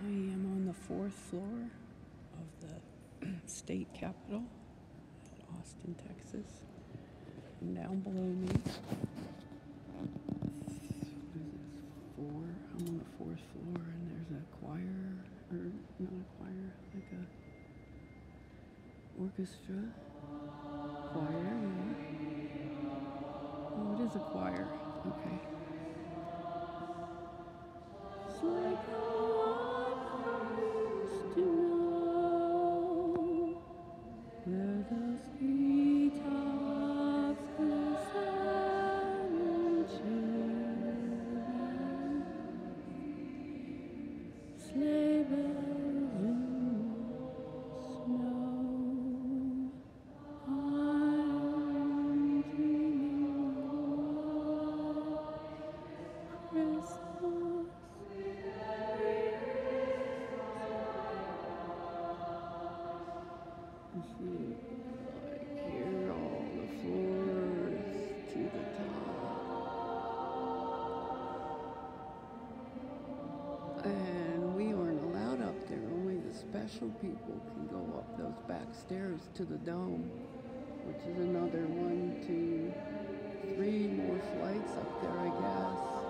I am on the 4th floor of the state capitol at Austin, Texas. And down below me, what is this, 4? I'm on the 4th floor, and there's a choir, or not a choir, like a orchestra. Choir, yeah. Oh, it is a choir. Okay. It's like to know where those treetops glisten and children, sleigh bells in the snow. I'm dreaming of Christmas. Like here, all the floors to the top. And we aren't allowed up there. Only the special people can go up those back stairs to the dome, which is another 1, 2, 3 more flights up there, I guess.